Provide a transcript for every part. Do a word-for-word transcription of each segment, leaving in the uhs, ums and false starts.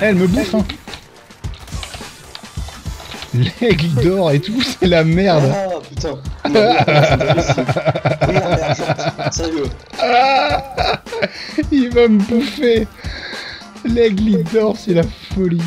Elle me bouffe, hein. L'aigle d'or et tout, c'est la merde. Ah putain. Non, oui, la merde, genre, sérieux. Ah, il va me bouffer. L'aigle d'or, c'est la folie.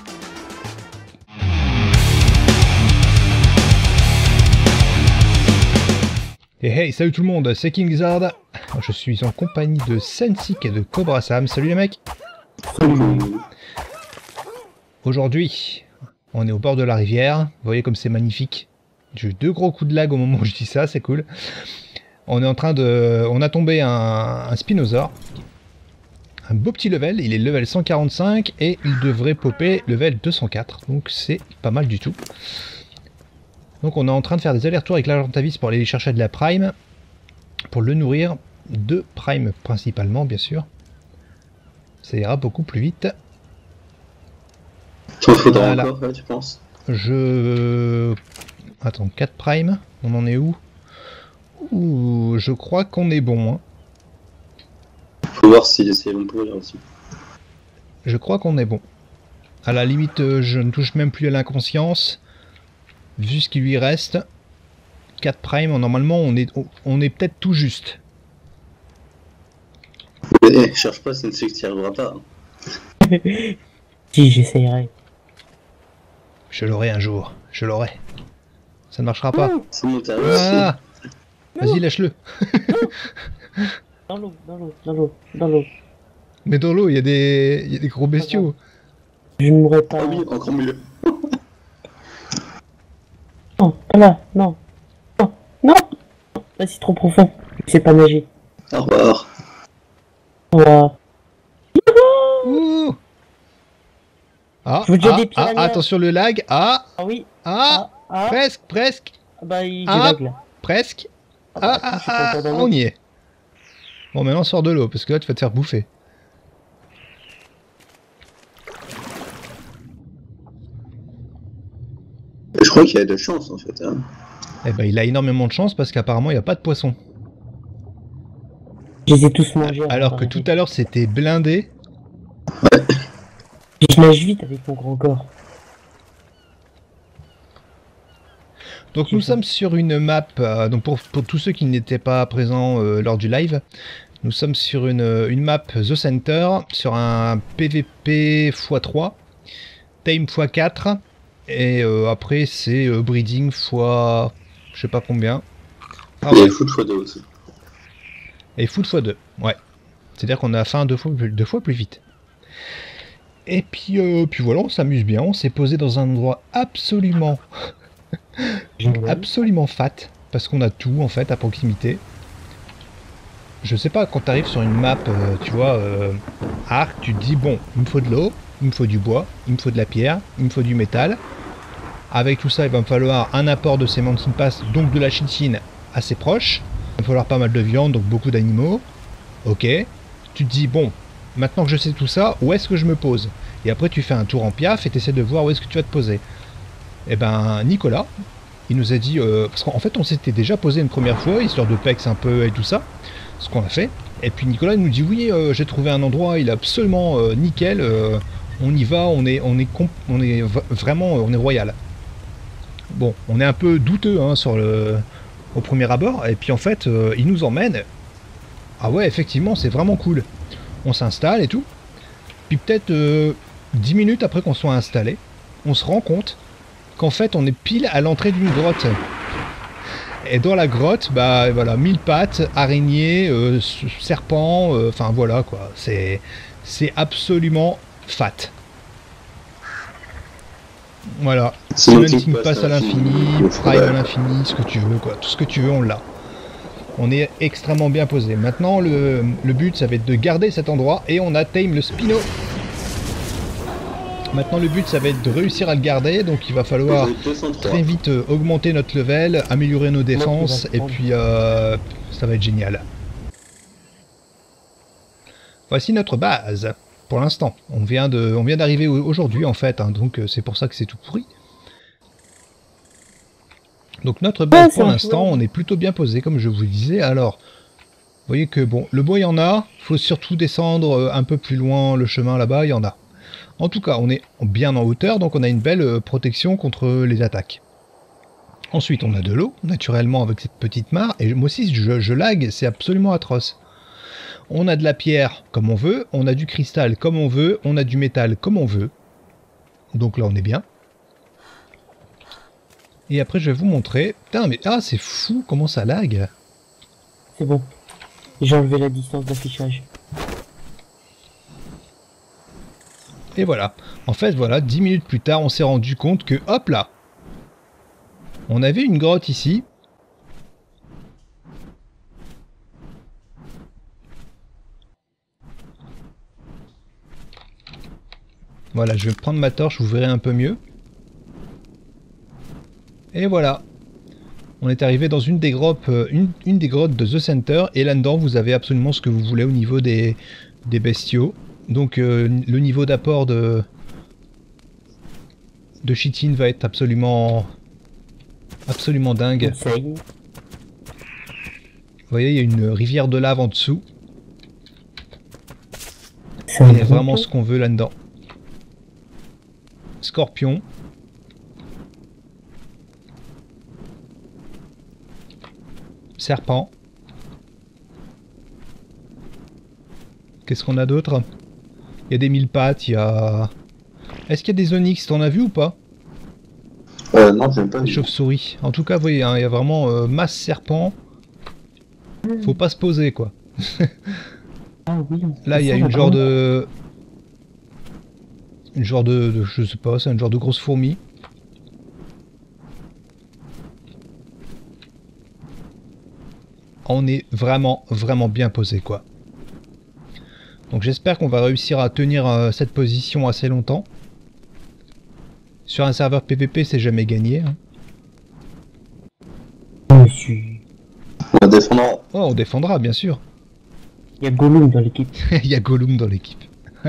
Et hey, salut tout le monde, c'est King Lizard. Je suis en compagnie de Sensik et de Cobra Sam. Salut les mecs. Salut. Aujourd'hui, on est au bord de la rivière. Vous voyez comme c'est magnifique. J'ai eu deux gros coups de lag au moment où je dis ça, c'est cool. On est en train de... On a tombé un, un Spinosaur. Un beau petit level, il est level cent quarante-cinq et il devrait popper level deux cent quatre. Donc c'est pas mal du tout. Donc on est en train de faire des allers-retours avec l'Argentavis pour aller chercher de la prime. Pour le nourrir de prime principalement, bien sûr. Ça ira beaucoup plus vite. T'en faudra Voilà. encore, ouais, tu penses? Je... Attends, quatre prime, on en est où? Ouh, je crois qu'on est bon. Hein. Faut voir si c'est bon pour lui aussi. Je crois qu'on est bon. À la limite, euh, je ne touche même plus à l'inconscience. Vu ce qui lui reste. quatre prime, normalement on est, on est peut-être tout juste. Eh, cherche pas, c'est une que tu n'y arriveras pas. Hein. Si, j'essayerai. Je l'aurai un jour, je l'aurai. Ça ne marchera pas. C'est mon tarif. Ah, vas-y, lâche-le. Dans l'eau, dans l'eau, dans l'eau, dans l'eau. Mais dans l'eau, il y a des, il y a des gros bestiaux. Je ne mourrai pas. Ah oui, encore mieux. Non, pas là, non. Non, non. Là, c'est trop profond. C'est pas nager. Au revoir. Ouah. Ouh. Ah, Je vous dis ah, des ah, piranhas. attention le lag. Ah, Ah oui. ah, Ah, ah. presque, presque, Ah bah, il Ah. lag là. presque. Ah, Ah, bah, ah, attends, je suis pas ah, encore dans l'eau. on y est. Bon, maintenant sors de l'eau, parce que là tu vas te faire bouffer. Je crois qu'il y a de chance en fait. Hein. Eh ben, il a énormément de chance parce qu'apparemment il n'y a pas de poisson. Je les ai tous mangés. Alors que tout à l'heure c'était blindé. Je nage vite avec mon grand corps. Donc nous sommes sur une map, euh, donc pour, pour tous ceux qui n'étaient pas présents euh, lors du live, nous sommes sur une, une map The Center, sur un P V P fois trois, Tame fois quatre, et euh, après c'est euh, Breeding fois je sais pas combien. Ah, Il y a ouais. le foot fois deux aussi. Et Foot fois deux, ouais. C'est-à-dire qu'on a faim deux fois, deux fois plus vite. Et puis, euh, puis voilà, on s'amuse bien, on s'est posé dans un endroit absolument... absolument fat, parce qu'on a tout en fait à proximité. Je sais pas, quand tu arrives sur une map, euh, tu vois, euh, arc, tu te dis bon, il me faut de l'eau, il me faut du bois, il me faut de la pierre, il me faut du métal. Avec tout ça, il va me falloir un apport de Mountain Pass, donc de la chitine assez proche. Il va me falloir pas mal de viande, donc beaucoup d'animaux. Ok, tu te dis bon, maintenant que je sais tout ça, où est-ce que je me pose? Et après tu fais un tour en piaf et tu essaies de voir où est-ce que tu vas te poser. Et ben Nicolas, il nous a dit, euh, parce qu'en fait on s'était déjà posé une première fois, histoire de pex un peu et tout ça, ce qu'on a fait. Et puis Nicolas nous dit oui, euh, j'ai trouvé un endroit, il est absolument euh, nickel, euh, on y va, on est, on est, on est vraiment, on est royal. Bon, on est un peu douteux hein, sur le, au premier abord, et puis en fait euh, il nous emmène. Ah ouais, effectivement c'est vraiment cool. On s'installe et tout. Puis peut-être euh, dix minutes après qu'on soit installé, on se rend compte qu'en fait on est pile à l'entrée d'une grotte. Et dans la grotte, bah voilà, mille pattes, araignées, euh, serpents, enfin euh, voilà quoi, c'est c'est absolument fat. Voilà, Mountain Pass à l'infini, Prime à l'infini, ce que tu veux quoi, tout ce que tu veux on l'a. On est extrêmement bien posé. Maintenant le, le but ça va être de garder cet endroit et on a tame le Spino. Maintenant le but ça va être de réussir à le garder, donc il va falloir très vite euh, augmenter notre level, améliorer nos défenses, et puis euh, ça va être génial. Voici notre base, pour l'instant. On vient de, on vient d'arriver aujourd'hui en fait, hein, donc euh, c'est pour ça que c'est tout pourri. Donc notre base Ouais, pour l'instant, on est plutôt bien posé comme je vous disais. Alors, vous voyez que bon, le bois il y en a, il faut surtout descendre un peu plus loin le chemin là-bas, il y en a. En tout cas, on est bien en hauteur, donc on a une belle euh, protection contre les attaques. Ensuite, on a de l'eau, naturellement, avec cette petite mare. Et moi aussi, je, je lag, c'est absolument atroce. On a de la pierre comme on veut, on a du cristal comme on veut, on a du métal comme on veut. Donc là, on est bien. Et après, je vais vous montrer. Putain, mais ah, c'est fou comment ça lag. C'est bon. J'ai enlevé la distance d'affichage. Et voilà. En fait, voilà, dix minutes plus tard, on s'est rendu compte que, hop là, on avait une grotte ici. Voilà, je vais prendre ma torche, vous verrez un peu mieux. Et voilà. On est arrivé dans une des grottes, une, une des grottes de The Center. Et là-dedans, vous avez absolument ce que vous voulez au niveau des, des bestiaux. Donc, euh, le niveau d'apport de, de chitine va être absolument, absolument dingue. Essaye. Vous voyez, il y a une rivière de lave en dessous. C'est Il y a vraiment ce qu'on veut là-dedans. Scorpion. Serpent. Qu'est-ce qu'on a d'autre? Il y a des mille pattes, il y a... Est-ce qu'il y a des onyx? T'en as vu ou pas? Euh, non, j'aime pas. Des chauves-souris. En tout cas, vous voyez, hein, il y a vraiment euh, masse serpent. Faut pas se poser, quoi. Ah oui. Là, il y a une genre de... Une genre de... de je sais pas, c'est un genre de grosse fourmi. On est vraiment, vraiment bien posé, quoi. Donc j'espère qu'on va réussir à tenir euh, cette position assez longtemps. Sur un serveur P V P, c'est jamais gagné. Hein. Monsieur. On va défendre. Oh, on défendra, bien sûr. Il y a Gollum dans l'équipe. Il y a Gollum dans l'équipe.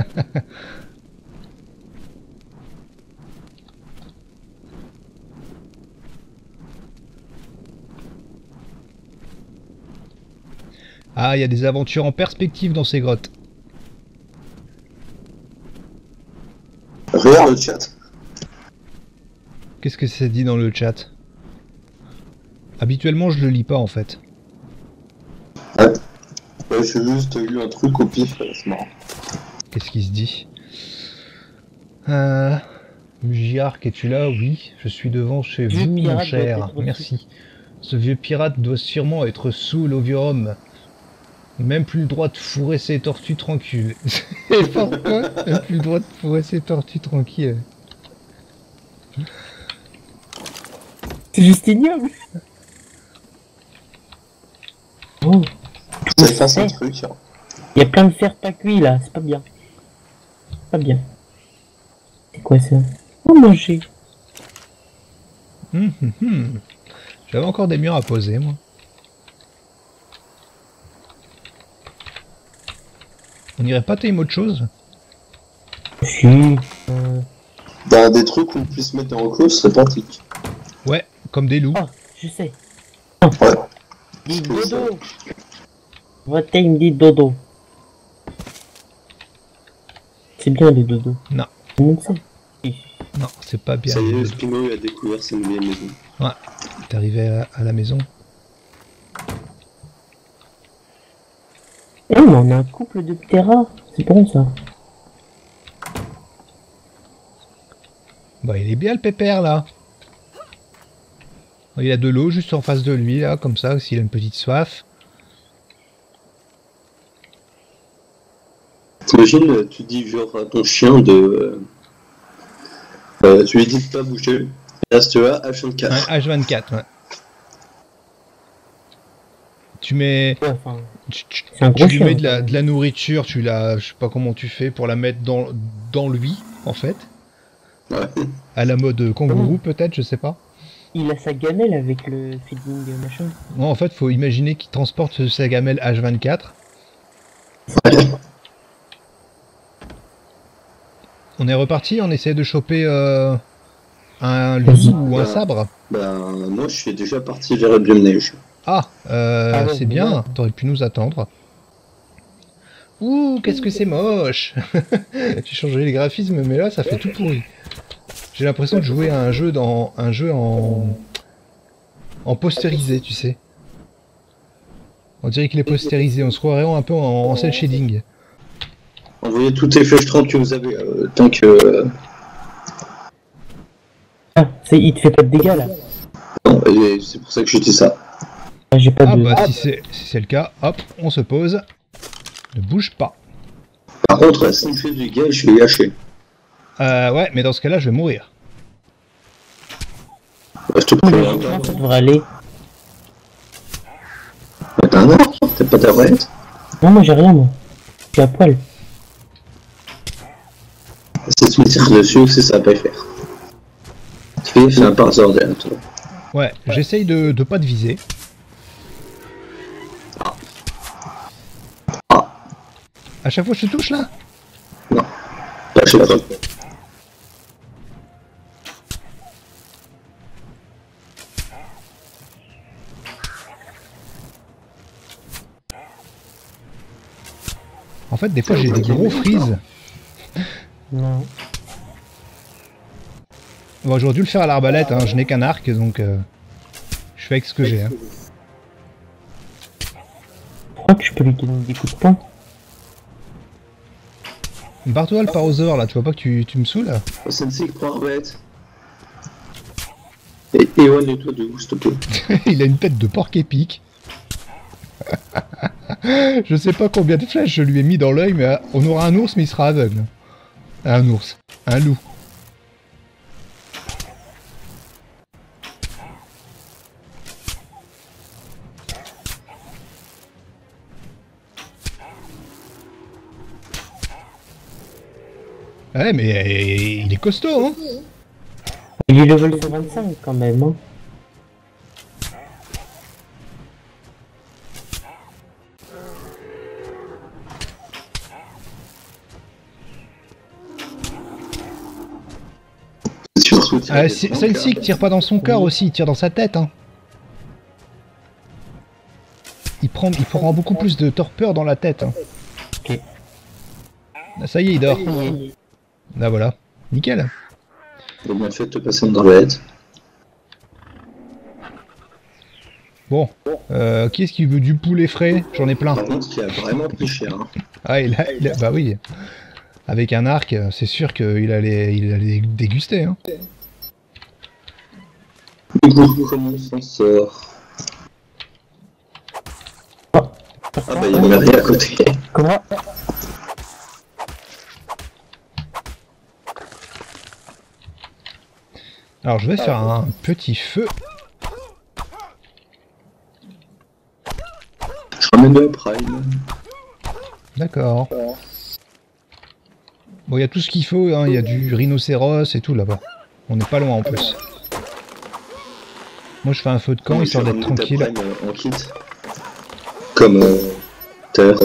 Ah, il y a des aventures en perspective dans ces grottes. Regarde le chat. Qu'est-ce que ça dit dans le chat? Habituellement, je le lis pas en fait. Ouais. Ouais, j'ai juste lu un truc au pif, c'est marrant. Qu'est-ce qui se dit? euh... Mugiark, es-tu là? Oui, je suis devant chez Vieux vous, mon pirate cher. doit être Merci. Ce vieux pirate doit sûrement être sous l'ovium. Même plus le droit de fourrer ses tortues tranquilles. Et pourquoi? Même plus le droit de fourrer ses tortues tranquilles. C'est juste ignoble. Oh. Ça fait un truc. Hein. Il y a plein de fer pas cuit là, c'est pas bien. Pas bien. C'est quoi ça? Oh manger. Hum, hum, hum. J'avais encore des murs à poser, moi. On irait pas tellement autre chose? Si. Euh... Dans des trucs où on puisse mettre en close, c'est pratique. Ouais, comme des loups. Oh, je sais. Ouais. Dis dodo. Votre me dit dodo. C'est bien les dodos. Non. Tout le monde sait. Non, c'est pas bien. Ça y est, Spino a découvert sa nouvelle maison. Ouais, t'es arrivé à, à la maison. Eh, mais on a un couple de ptéras. C'est bon ça. Bah, il est bien le pépère là. Il a de l'eau juste en face de lui là, comme ça, s'il a une petite soif. T'imagines, tu dis genre à ton chien de... Euh, tu lui dis de pas bouger. Reste là, H vingt-quatre. Ouais, H vingt-quatre, ouais. Tu mets... Ouais, enfin, Tu, tu- c'est un tu gros lui chien. mets de la, de la nourriture, tu la... Je sais pas comment tu fais pour la mettre dans, dans lui, en fait. Ouais. À la mode kangourou peut-être, je sais pas. Il a sa gamelle avec le feeding machin. Non, en fait, faut imaginer qu'il transporte sa gamelle H vingt-quatre. On est reparti, on essaie de choper euh, un loup ou un sabre. Ben, moi je suis déjà parti vers le biome neige. Ah, euh, Ah ouais, c'est mais bien, là- t'aurais pu nous attendre. Ouh, qu'est-ce que c'est moche. J'ai changé les graphismes, mais là, ça fait tout pourri. J'ai l'impression de jouer à un jeu dans un jeu en en postérisé, tu sais. On dirait qu'il est postérisé. On se croirait un peu en, en cel shading. Envoyez toutes les flèches trente que vous avez, euh, tant que... Euh... Ah, c'est, il te fait pas de dégâts là. Non, et c'est pour ça que je dis ça. Ah, j'ai pas Ah de... bah si c'est si c'est le cas, hop, on se pose. Ne bouge pas. Par contre, si il fait du dégâts, je vais lâcher. Euh, ouais, mais dans ce cas-là, je vais mourir. Bah, je te Mais prends un comment temps. ça devrait aller? Bah, t'as un arc, t'as pas d'arbalète. Non, moi j'ai rien, moi. Je suis à poil. Si tu me tires dessus, c'est ça va pas le faire. Fais, fais un par hasard derrière toi. Ouais, j'essaye de, de pas te viser. Ah, À chaque fois, je te touche là. lâchez pas. En fait, des fois, j'ai des gros freeze. Non. Bon, j'aurais dû le faire à l'arbalète, hein. Je n'ai qu'un arc, donc euh, je fais avec ce que j'ai. Hein. Je crois que je peux lui donner des coups de poing. Barre-toi le parosaure là, tu vois pas que tu, tu me saoules? Sensei, prends arbalète. Et éloigne-toi de où, s'il te plaît. Il a une tête de porc épique. Je sais pas combien de flèches je lui ai mis dans l'œil, mais on aura un ours, mais il sera aveugle. Un ours. Un loup. Ouais, mais euh, il est costaud, hein. Il est level cent vingt-cinq quand même, hein. Surtout, Euh, Celle-ci tire pas dans son cœur aussi, il tire dans sa tête, hein. Il prend, il prend beaucoup plus de torpeur dans la tête. Hein. Ok. Ah, ça y est, il dort. Oui. Là voilà, nickel. Donc, bien fait de te passer une arbalète. Bon, euh, qui est-ce qui veut du poulet frais? J'en ai plein. Par contre, il a vraiment pris cher. Hein. Ah, il a, il a- bah oui. Avec un arc, c'est sûr qu'il allait, il allait déguster. Hein. Du coup, comment on s'en sort? Ah bah, il y a une mairie à côté. Comment? Alors je vais faire un petit feu. Je ramène de la prime. D'accord. Bon, il y a tout ce qu'il faut, hein. Il y a du rhinocéros et tout là-bas. On n'est pas loin en plus. Moi je fais un feu de camp histoire d'être tranquille. Ta prime, euh, en kit. Comme euh, terre.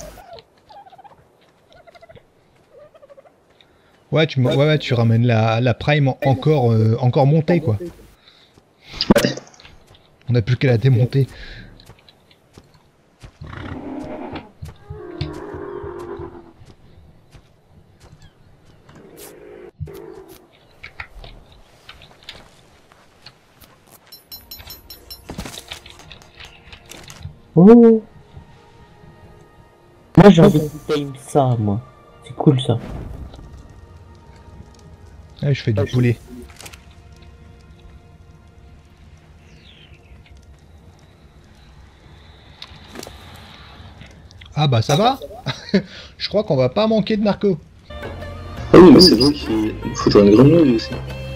Ouais, tu, ouais, ouais, tu ramènes la, la prime en- encore, euh, encore montée quoi. Ouais. On n'a plus qu'à la démonter. Oh. Moi j'ai envie de time ça, moi. C'est cool ça. Ah, je fais du poulet. Ah bah ça va. Je crois qu'on va pas manquer de narco. Ah oui, mais c'est vrai qu'il faut jouer une grenouille aussi.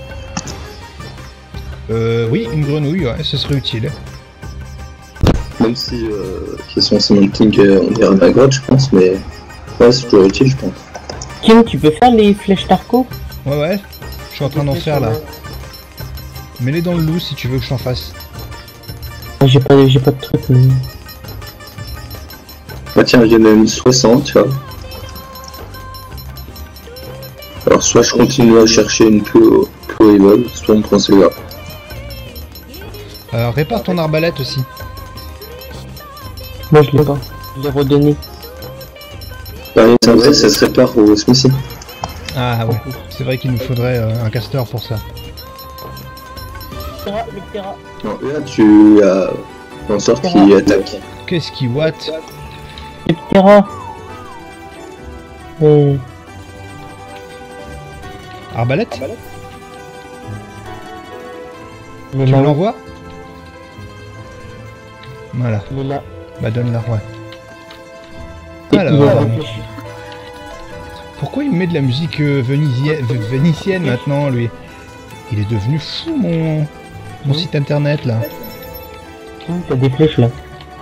Euh, oui, une grenouille, ouais, ce serait utile. Même si, euh, question sementing, euh, on dirait la grotte, je pense, mais ouais, c'est toujours utile, je pense. Kim, tu peux faire les flèches Tarko? Ouais, ouais, je suis en train d'en faire là. Mets-les dans le loup si tu veux que je t'en fasse. Ah, J'ai pas, j'ai pas de truc. Mais... Bah tiens, il y en a une soixante, tu vois. Alors soit je continue à chercher une plus haut, plus haut level, soit on prend celui-là. Euh, répare ton arbalète aussi. Moi je l'ai pas. Je l'ai redonné. Ouais, c'est vrai, ça se répare au Smithsonian. Ah ouais, c'est vrai qu'il nous faudrait euh, un caster pour ça. Lectera, Lectera. Non, là, tu as un sort qui attaque. Qu'est-ce qui what? Lectera. Mais... Arbalète? Il est Tu là. me l'envoies? Voilà, Il est là. bah donne-la, ouais. Et il Alors, a réfléchi. pourquoi il me met de la musique euh, vénisienne, vénitienne maintenant, lui? Il est devenu fou, mon, mon site internet, là. Hum, T'as des flèches là.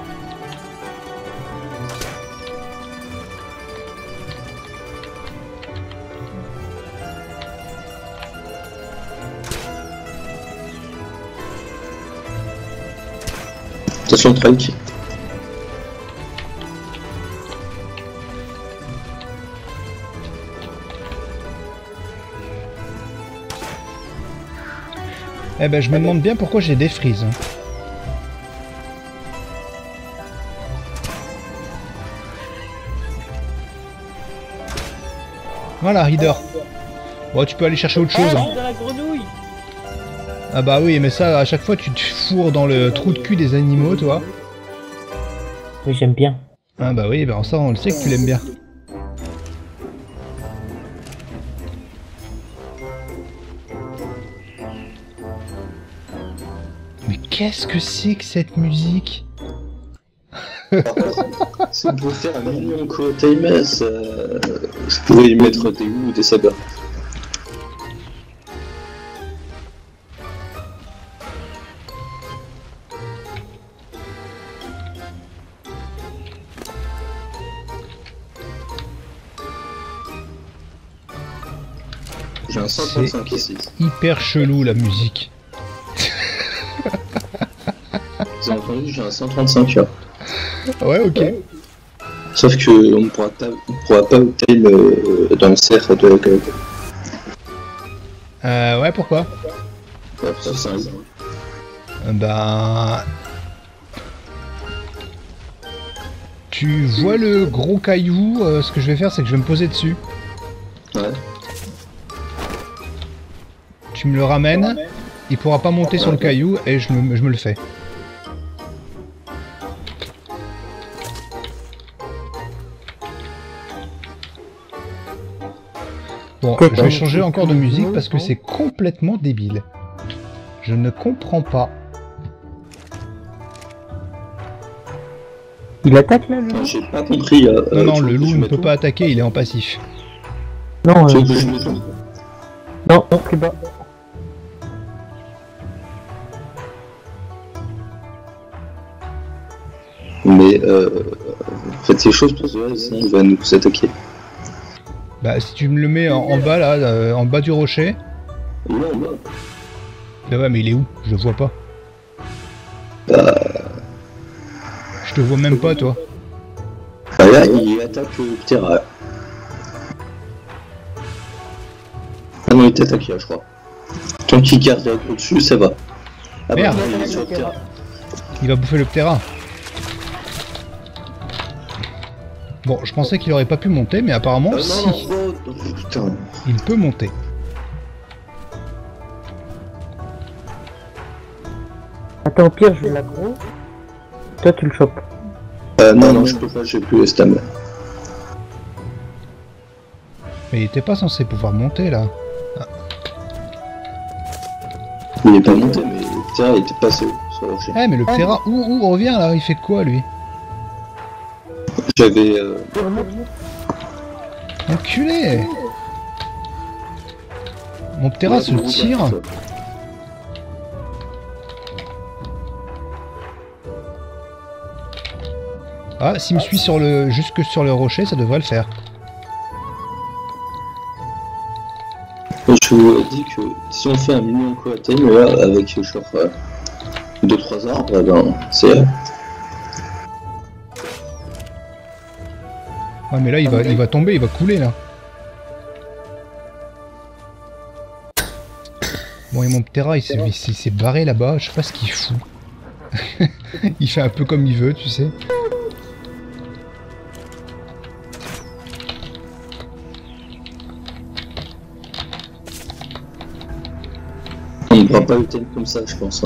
Attention le trunk. Eh ben, je me demande bien pourquoi j'ai des frises. Voilà, il dort. Bon, tu peux aller chercher autre chose. Ah, hein. je suis dans la grenouille. Ah bah oui, mais ça, à chaque fois, tu te fourres dans le trou de cul des animaux, toi. Oui, j'aime bien. Ah bah oui, ben ça, on le sait que tu l'aimes bien. Mais qu'est-ce que c'est que cette musique? Si pour faire un million de T M S, euh, je pourrais y mettre des ou des sabbats. J'ai un cent trente-cinq ici. Hyper chelou, la musique. Vous avez entendu, j'ai un cent trente-cinq là. Ouais, ok. Sauf que on ne pourra, ta- on pourra pas ôter le, dans le cerf de la gueule. Euh, ouais, pourquoi? Ouais, ça, c'est un... Euh, Ben... Tu vois le gros caillou, euh, ce que je vais faire, c'est que je vais me poser dessus. Ouais. Tu me le ramènes, il pourra pas monter sur le caillou et je me, je me le fais. Bon, je vais changer encore de musique parce que c'est complètement débile. Je ne comprends pas. Il attaque là, le loup? J'ai pas compris. Euh, Non, non, tu le veux que loup je ne mette peut où pas attaquer, il est en passif. Non, Tu euh, veux que je mette où non, non, plus bas. Mais euh, faites ces choses parce que ouais, sinon il va nous attaquer. Bah, si tu me le mets en, en bas, là, euh, en bas du rocher... Il est en bas. Bah ouais, mais il est où? Je le vois pas. Bah, Je te vois même pas, toi. bah là, il attaque le Ptera. Ah non, il t'attaque là, je crois. Tant qu'il garde au-dessus, ça va. Ah Merde. bah non, il est sur le Ptera. Il va bouffer le Ptera. Bon, je pensais qu'il aurait pas pu monter, mais apparemment, Ah si. non, non, oh, oh, putain. Il peut monter. Attends, au pire, je l'aggro. Toi, tu le chopes. Euh, non, non, je peux pas, j'ai plus le stam. Mais il était pas censé pouvoir monter, là. Il est pas monté, mais le Ptera était passé sur le rocher. Eh, mais le Ptera... Ouh, ouh, reviens, là. Il fait quoi, lui? J'avais... Euh... Enculé! Mon Ptera se tire. Ah, s'il me suit sur le... jusque sur le rocher, ça devrait le faire. Je vous dis que si on fait un million coaté, mais là, avec genre deux trois arbres, ben c'est... Ouais, mais là, il va, il va tomber, il va couler, là. Bon, et mon Ptera, il s'est il s'est- il s'est barré là-bas, je sais pas ce qu'il fout. Il fait un peu comme il veut, tu sais. pourra pas le tenir comme ça, je pense. Hein.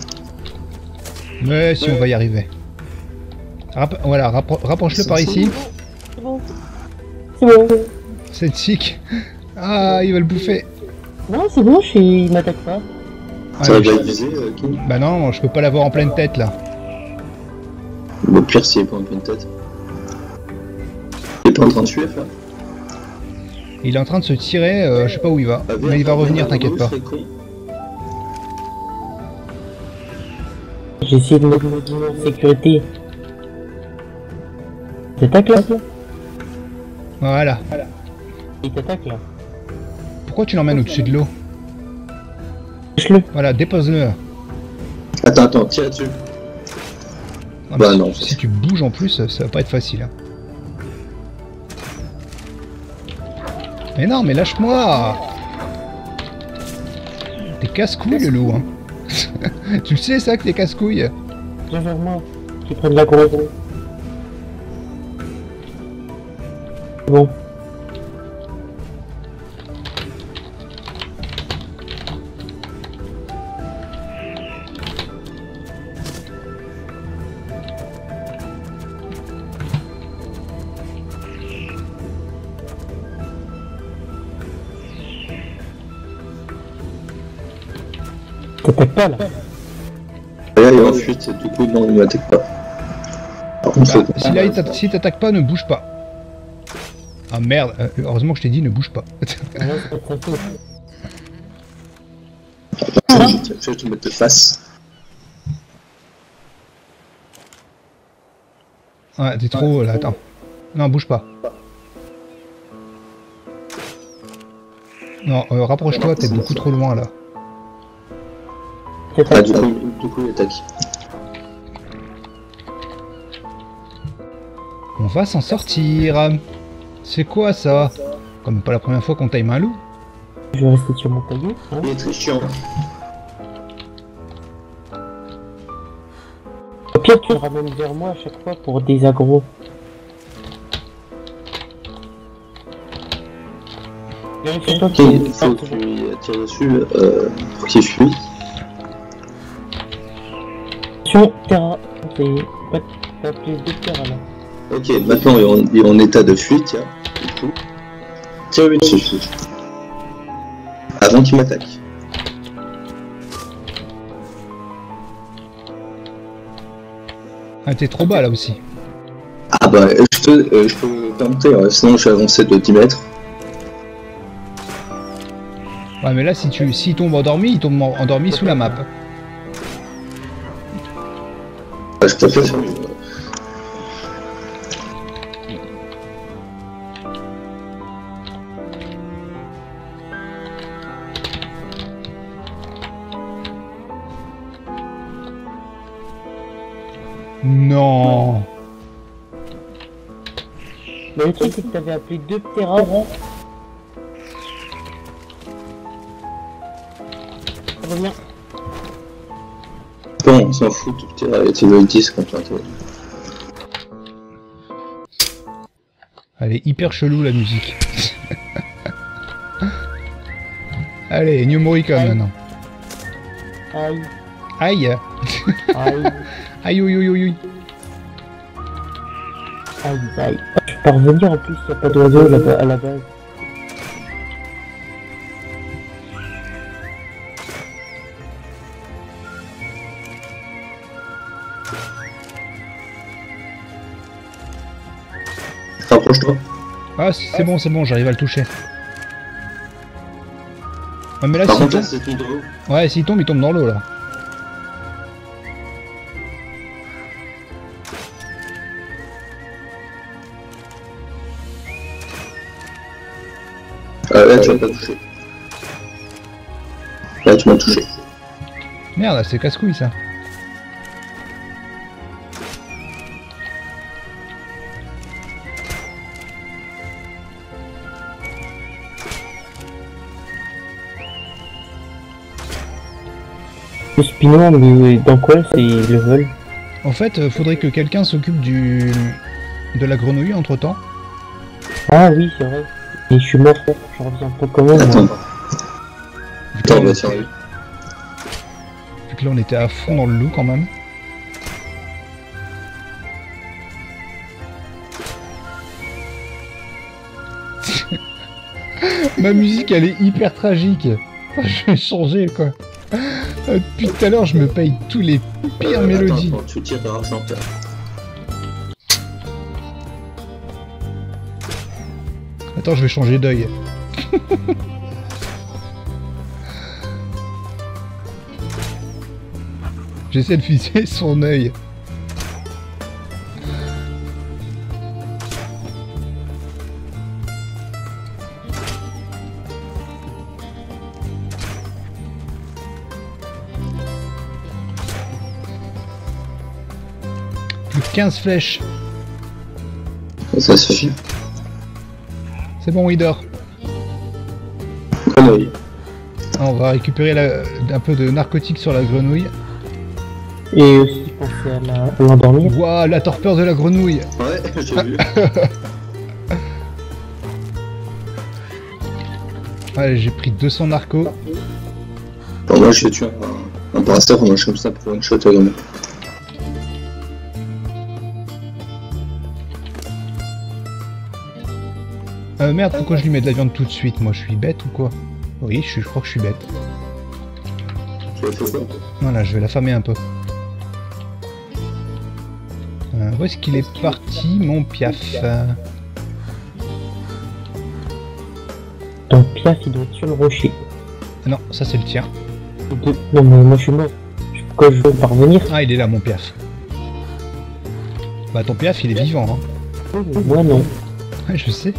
Mais si, on va y arriver. Rap voilà, rappro rapproche-le par ici. C'est bon. C'est bon. C'est chic. Ah, il va le bouffer. Non, c'est bon, je suis... il m'attaque pas. Ah, Ça va je... bien viser, euh, King. Bah non, je peux pas l'avoir en pleine tête là. Le pire, c'est pas en pleine tête. Il est pas en train de tuer, là. Il est en train de se tirer, euh, je sais pas où il va. Ah, Mais il va revenir, t'inquiète pas. J'ai essayé de mettre en sécurité. Il t'attaque là? Voilà. Il t'attaque là. Pourquoi tu l'emmènes au-dessus de l'eau? Lâche-le. Voilà, dépose-le. Attends, attends, tire dessus. Ah, Bah si, non. si tu bouges en plus, ça va pas être facile. Hein. Mais non, mais lâche-moi! T'es casse-couille le loup, hein. Tu le sais ça que t'es casse-couille? Viens vers moi, qui prennent la grosse. Bon. T'attaques pas là? Là, il est en fuite, du coup, non, il m'attaque pas. Par contre, Bah, c'est- si là, il t'a- si t'attaque pas, ne bouge pas. Ah merde, euh, heureusement que je t'ai dit ne bouge pas. Ah non, c'est pas de sa faute. je vais te mettre de face. Ouais, t'es trop haut là, attends. Non, bouge pas. Non, euh, rapproche-toi, t'es beaucoup trop loin là. Ah, du coup, du coup, il attaque. On va s'en sortir. C'est quoi ça? Comme pas la première fois qu'on time un loup. Je vais rester sur mon caillou. Hein. Il est très chiant. Au pire, tu le ramènes vers moi à chaque fois pour des agros. C'est toi qui Il faut que tu lui tires dessus euh, pour qu'il fuit. Attention, terrain. C'est pas pas plus de terrain là. Ok, maintenant il est, en, il est en état de fuite, tiens. Du coup, tire-lui dessus. Avant qu'il m'attaque. Ah, t'es trop bas là aussi. Ah bah, je peux, euh, je peux pas monter, hein, sinon je vais avancer de dix mètres. Ouais, mais là, si tu, s'il tombe endormi, il tombe en- endormi sous la map. Ah, je peux pas faire. Non. Mais le truc c'est que t'avais appelé deux terrains. Reviens. Bon, on s'en fout, tu tires, tu veux le dix quand tu toi. Elle est hyper chelou la musique. Allez, New Morricone Aïe. maintenant. Aïe. Aïe. Aïe. Aïe, oui, oui, oui. Aïe. Aïe. Je peux pas revenir en plus, y'a pas d'oiseau là-bas à la base. Rapproche-toi. Ah, c'est bon, c'est bon, j'arrive à le toucher. Ouais, mais là, Par s'il contre, là, tombe... c'est tout drôle. Ouais, s'il tombe, il tombe dans l'eau là. Euh, là, tu vas pas toucher. Là, tu m'as touché. Merde, c'est casse-couille ça. Le spinon, mais dans quoi c'est le vol? En fait, euh, faudrait que quelqu'un s'occupe du... de la grenouille entre temps. Ah oui, c'est vrai. Et je suis mort, je reviens pas comment là. Attends. Attends, on va tirer. que là on était à fond dans le loup quand même. Ma musique elle est hyper tragique. Je vais changer quoi. Depuis tout à l'heure je me paye tous les pires Euh, mélodies. Attends, attends, tu tires vers Argentin. Attends, je vais changer d'œil. J'essaie de viser son œil. Plus que quinze flèches. Ça suffit. C'est bon, il dort. Grenouille. Ah, on va récupérer la- un peu de narcotique sur la grenouille. Et aussi penser à la- à l'endormir. Waouh, la torpeur de la grenouille. Ouais, j'ai vu. Allez, j'ai pris deux cents narcos. Bon, moi je vais tuer un, un brasseur, moi je comme ça pour une shot également. Euh, merde, pourquoi je lui mets de la viande tout de suite? Moi, je suis bête ou quoi? Oui, je, suis, je crois que je suis bête. Tu as fait quoi? Voilà, je vais l'affamer un peu. Euh, où est-ce qu'il est parti, mon piaf? Euh, Ton piaf, il doit être sur le rocher. Non, ça c'est le tien. De- Non, mais moi je suis mort. Pourquoi je veux parvenir? Ah, il est là, mon piaf. Bah, ton piaf, il est vivant, hein. Moi non. Ouais, je sais.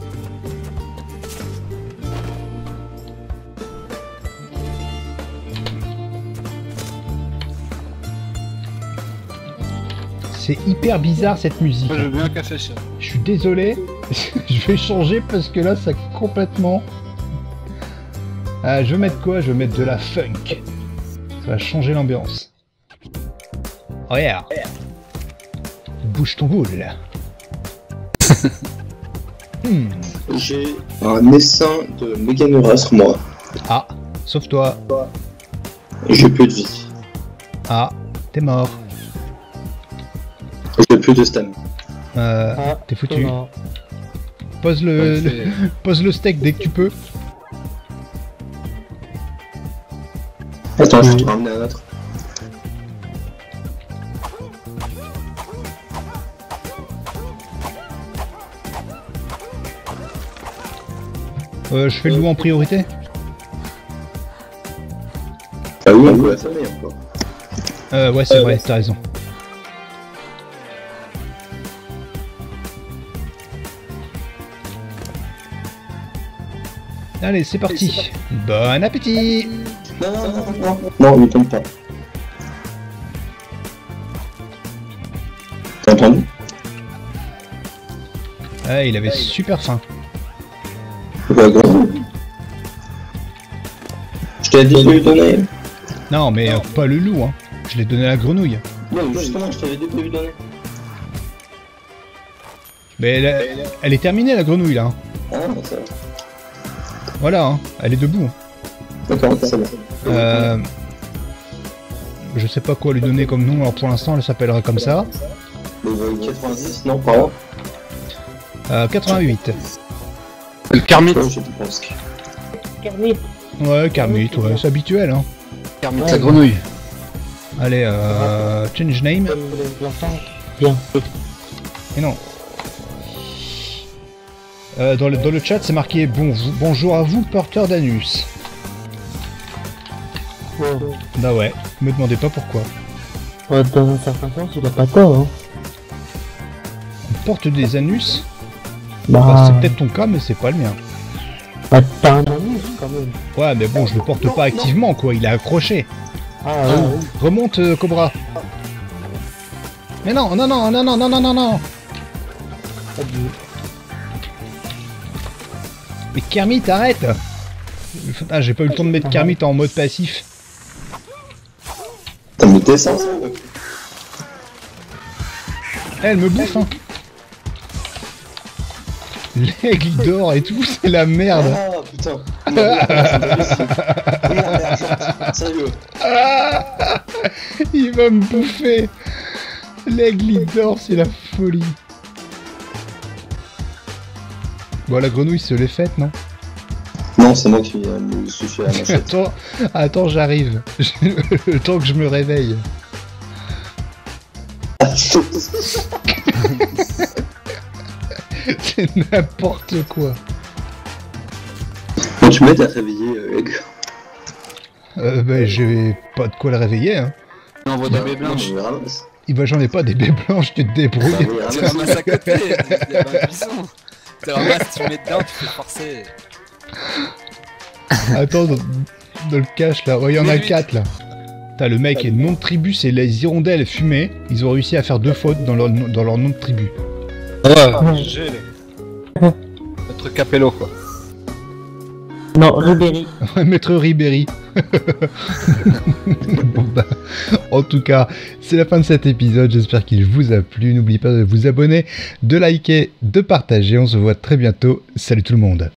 C'est hyper bizarre cette musique. Moi je veux bien un café ça. Je suis désolé, je vais changer parce que là ça complètement... Ah, je vais mettre quoi? Je vais mettre de la funk. Ça va changer l'ambiance. Oh yeah. Bouge ton boule. Hmm. J'ai un essaim de Meganeura sur moi. Ah, sauve-toi. Et j'ai plus de vie. Ah, t'es mort. Et j'ai plus de stam. Euh, Ah, t'es foutu. non. Pose le, Ouais, le- c'est- pose le steak dès que tu peux. Attends, je vais te ramener un autre. Euh, je fais le loup en priorité. Ah oui, on peut l'affamer encore. Euh, ouais, c'est vrai, t'as raison. Allez, c'est parti. Bon appétit. Non, non, non, non, non, non, il tombe pas. T'as entendu? Ah, il avait super faim. Ouais, gros. Je t'ai dit de lui donner. Non, mais euh, pas le loup, hein. Je l'ai donné à la grenouille. Non, justement, je t'avais dit de lui donner. Mais elle, a- elle est terminée, la grenouille, là. hein. Ah, ça va. Voilà, hein. Elle est debout. D'accord, ça va. Euh... Je sais pas quoi lui donner comme nom, alors pour l'instant, elle s'appellera comme ça. Level quatre-vingt-dix, non, pas là. Euh, quatre-vingt-huit. Le Kermit. Ouais, je te pense. Kermit. Ouais, Kermit, ouais, c'est habituel, hein. Kermit Ouais. la grenouille. Allez, euh... change name. Comme l'enfant. Bien. Et non. Euh, dans, le, dans le chat, c'est marqué bon, bonjour à vous, porteur d'anus. Ouais. Bah ouais, me demandez pas pourquoi. Ouais, dans un certain sens, il a pas tort, hein. On porte des anus. Bah, Bah, c'est peut-être ton cas, mais c'est pas le mien. bah, t'as un anus quand même. Ouais, mais bon, je le porte pas activement, quoi. Il est accroché. Ah, oui. Remonte, euh, Cobra. Mais non, non, non, non, non, non, non, non, non. Pas de- Mais Kermit, arrête. Ah, j'ai pas eu le temps de mettre Kermit en mode passif. T'as mis tes sens? Eh, elle me bouffe, hein. L'aigle, il dort et tout, c'est la merde. Ah putain. Merde, merde, merde, Sérieux. Ah il va me bouffer. L'aigle il dort, c'est la folie. Bon, la grenouille se l'est faite, non? Non, c'est moi qui euh, me suis fait à la machette. Attends, attends, j'arrive. Le temps que je me réveille. C'est n'importe quoi. Quand tu m'aides à réveiller euh, l'aigle. Euh, bah, j'ai pas de quoi le réveiller, hein. On envoie des baies blanches. Je me ramasse. Eh ben, j'en ai pas des baies blanches, tu te Bah, débrouilles. oui, Tu ramasse. ramasses à côté, il y a pas de buisson. Tu ramasses, tu mets dedans, tu fais forcer. Attends, dans, dans le cache là, oh, il y en a Mais oui. quatre là. T'as le mec et le nom de tribu, c'est les hirondelles fumées. Ils ont réussi à faire deux fautes dans leur, dans leur nom de tribu. Ouais, G G. Notre capello quoi. Non, Ribéry. Maître Ribéry. Bon, bah, en tout cas, c'est la fin de cet épisode. J'espère qu'il vous a plu. N'oubliez pas de vous abonner, de liker, de partager. On se voit très bientôt. Salut tout le monde.